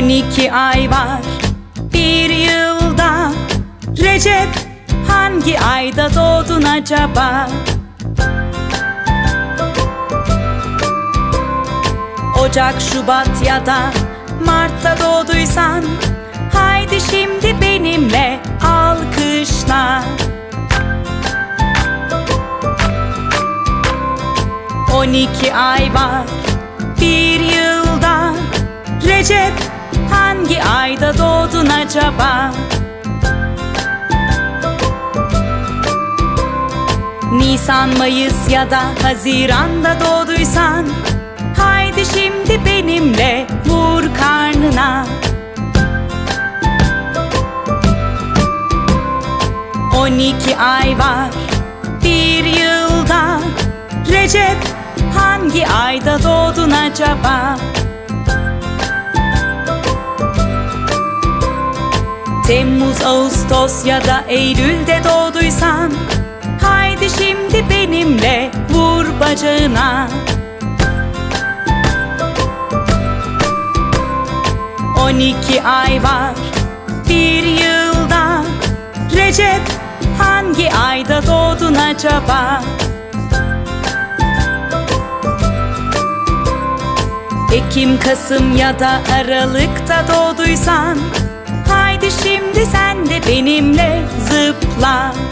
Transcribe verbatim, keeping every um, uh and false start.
On iki ay var bir yılda. Recep, hangi ayda doğdun acaba? Ocak, Şubat ya da Mart'ta doğduysan, haydi şimdi benimle alkışla. On iki ay var bir yılda. Recep, hangi ayda doğdun acaba? Nisan, Mayıs ya da Haziran'da doğduysan, haydi şimdi benimle vur karnına. On iki ay var bir yılda. Recep, hangi ayda doğdun acaba? Temmuz, Ağustos ya da Eylül'de doğduysan, haydi şimdi benimle vur bacağına. On iki ay var bir yılda. Recep, hangi ayda doğdun acaba? Ekim, Kasım ya da Aralık'ta doğduysan, haydi şimdi sen de benimle zıpla.